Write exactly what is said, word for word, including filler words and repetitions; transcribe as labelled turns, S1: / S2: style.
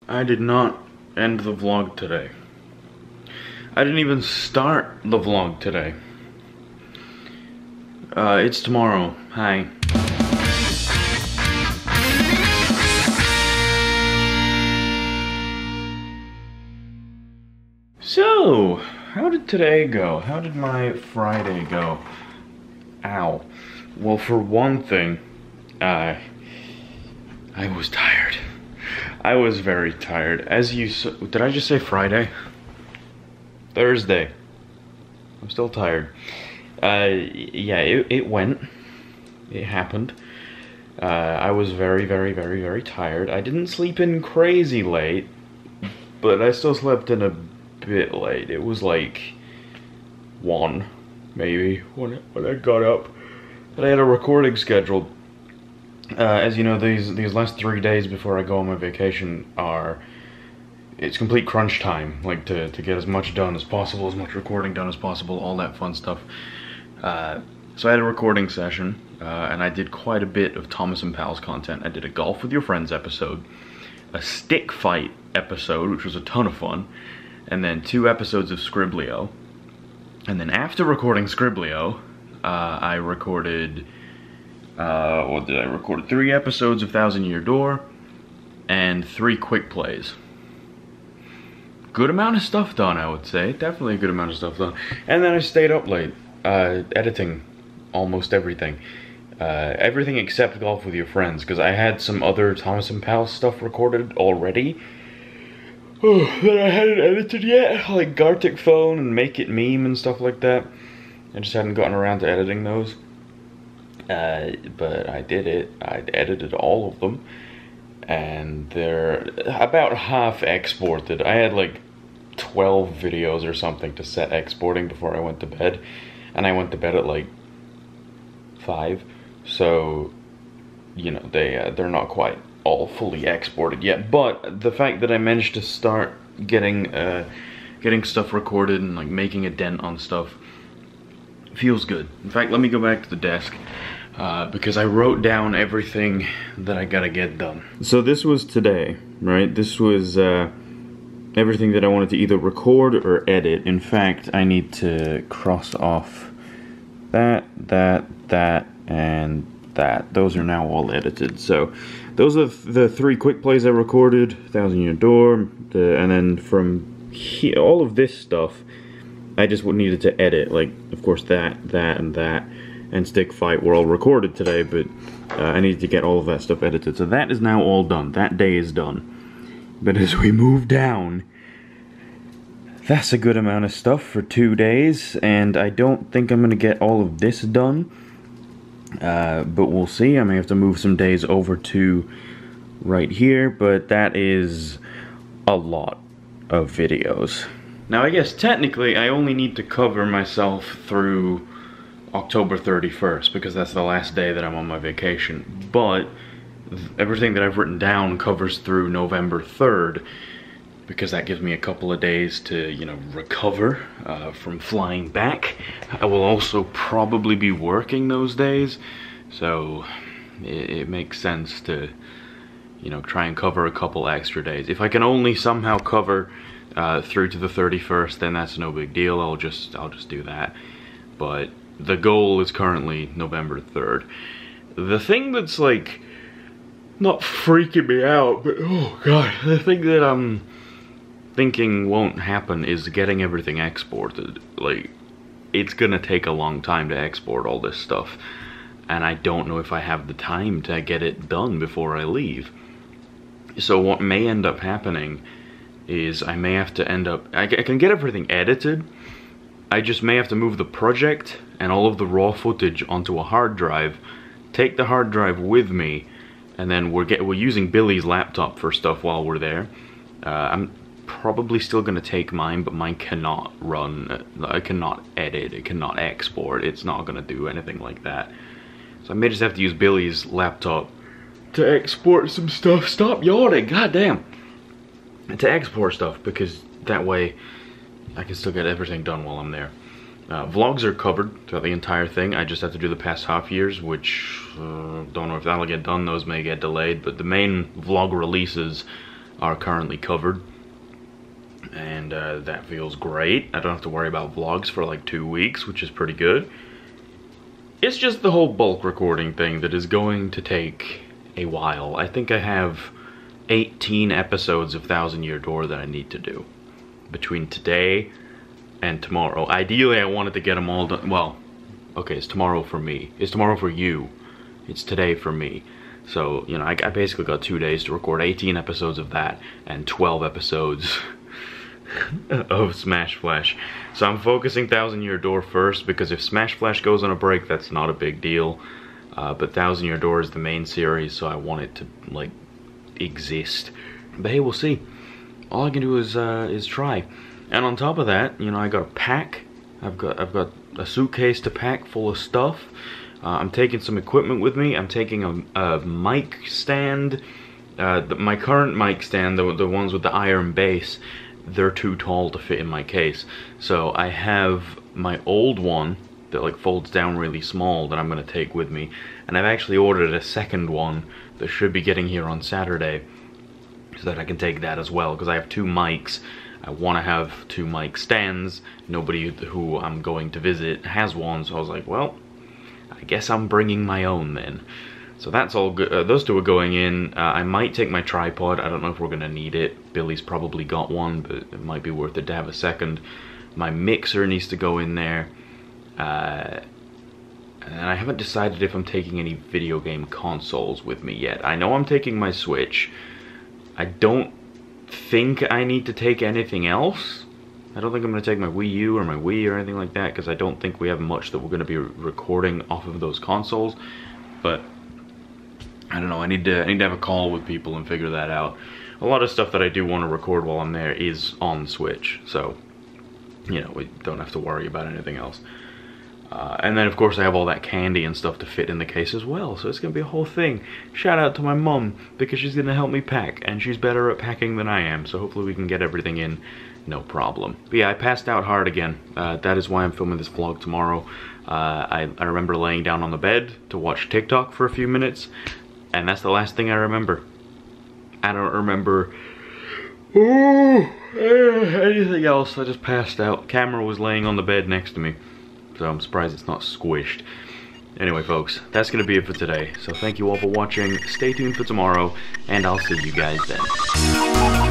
S1: I did not end the vlog today. I didn't even start the vlog today. Uh, it's tomorrow. Hi. So, how did today go? How did my Friday go? Ow. Well, for one thing, uh, I was tired. I was very tired. As you saw, did I just say Friday? Thursday. I'm still tired. Uh, yeah, it, it went. It happened. Uh, I was very, very, very, very tired. I didn't sleep in crazy late, but I still slept in a bit late. It was like one, maybe, when, when I got up. But I had a recording scheduled. Uh, as you know, these these last three days before I go on my vacation are, it's complete crunch time, like to, to get as much done as possible, as much recording done as possible, all that fun stuff. Uh, so I had a recording session, uh, and I did quite a bit of Thomas and Pals content. I did a Golf with Your Friends episode, a stick fight episode, which was a ton of fun, and then two episodes of Scriblio. And then after recording Scriblio, uh, I recorded... Uh, what did I record? Three episodes of Thousand Year Door, and three quick plays. Good amount of stuff done, I would say. Definitely a good amount of stuff done. And then I stayed up late, uh, editing almost everything. Uh, everything except Golf with Your Friends, because I had some other Thomas and Pals stuff recorded already. Oh, that I hadn't edited yet, like Gartic Phone and Make It Meme and stuff like that. I just hadn't gotten around to editing those. Uh, but I did it. I edited all of them, and they're about half exported. I had like twelve videos or something to set exporting before I went to bed, and I went to bed at like five, so you know they uh, they're not quite all fully exported yet. But the fact that I managed to start getting uh, getting stuff recorded and like making a dent on stuff feels good. In fact, let me go back to the desk. Uh, because I wrote down everything that I gotta get done. So this was today, right? This was uh, everything that I wanted to either record or edit. In fact, I need to cross off that, that, that, and that. Those are now all edited. So those are the three quick plays I recorded, Thousand Year Door, the, and then from here, all of this stuff, I just needed to edit. Like, of course, that, that, and that. And Stick Fight were all recorded today, but uh, I needed to get all of that stuff edited. So that is now all done. That day is done. But as we move down, that's a good amount of stuff for two days, and I don't think I'm going to get all of this done. Uh, but we'll see. I may have to move some days over to right here, but that is a lot of videos. Now, I guess technically I only need to cover myself through October thirty-first, because that's the last day that I'm on my vacation, but everything that I've written down covers through November third, because that gives me a couple of days to, you know, recover uh, from flying back. I will also probably be working those days, so it, it makes sense to, you know, try and cover a couple extra days. If I can only somehow cover uh, through to the thirty-first, then that's no big deal. I'll just I'll just do that. But the goal is currently November third. The thing that's like not freaking me out, but oh god, the thing that I'm thinking won't happen is getting everything exported. Like, it's gonna take a long time to export all this stuff, and I don't know if I have the time to get it done before I leave. So what may end up happening is I may have to end up, I, I can get everything edited, I just may have to move the project and all of the raw footage onto a hard drive, take the hard drive with me, and then we're get, we're using Billy's laptop for stuff while we're there. Uh, I'm probably still going to take mine, but mine cannot run, I cannot edit, it cannot export, it's not going to do anything like that. So I may just have to use Billy's laptop to export some stuff. Stop yawning, goddamn! To export stuff, because that way I can still get everything done while I'm there. Uh, vlogs are covered throughout the entire thing. I just have to do the past half years, which uh, don't know if that'll get done. Those may get delayed, but the main vlog releases are currently covered. And uh, that feels great. I don't have to worry about vlogs for like two weeks, which is pretty good. It's just the whole bulk recording thing that is going to take a while. I think I have eighteen episodes of Thousand Year Door that I need to do between today and tomorrow. Ideally, I wanted to get them all done. Well, okay, it's tomorrow for me. It's tomorrow for you. It's today for me. So, you know, I, I basically got two days to record eighteen episodes of that and twelve episodes of Smash Flash. So I'm focusing Thousand Year Door first, because if Smash Flash goes on a break, that's not a big deal. Uh, but Thousand Year Door is the main series, so I want it to, like, exist. But hey, we'll see. All I can do is uh, is try. And on top of that, you know, I got a pack. I've got I've got a suitcase to pack full of stuff. Uh, I'm taking some equipment with me. I'm taking a, a mic stand. Uh, the, my current mic stand, the the ones with the iron base, they're too tall to fit in my case. So I have my old one that like folds down really small that I'm gonna take with me, and I've actually ordered a second one that should be getting here on Saturday, so that I can take that as well, because I have two mics. I want to have two mic stands. Nobody who I'm going to visit has one, so I was like, well, I guess I'm bringing my own then. So that's all good. Uh, those two are going in. Uh, I might take my tripod. I don't know if we're gonna need it. Billy's probably got one, but it might be worth it to have a second. My mixer needs to go in there. Uh, and I haven't decided if I'm taking any video game consoles with me yet. I know I'm taking my Switch. I don't think I need to take anything else. I don't think I'm gonna take my Wii U or my Wii or anything like that, because I don't think we have much that we're gonna be recording off of those consoles. But I don't know, I need to I need to have a call with people and figure that out. A lot of stuff that I do want to record while I'm there is on the Switch, so, you know, we don't have to worry about anything else. Uh, and then, of course, I have all that candy and stuff to fit in the case as well, so it's going to be a whole thing. Shout out to my mum, because she's going to help me pack, and she's better at packing than I am, so hopefully we can get everything in, no problem. But yeah, I passed out hard again. Uh, that is why I'm filming this vlog tomorrow. Uh, I, I remember laying down on the bed to watch TikTok for a few minutes, and that's the last thing I remember. I don't remember oh, anything else. I just passed out. Camera was laying on the bed next to me, so I'm surprised it's not squished. Anyway, folks, that's going to be it for today. So thank you all for watching. Stay tuned for tomorrow, and I'll see you guys then.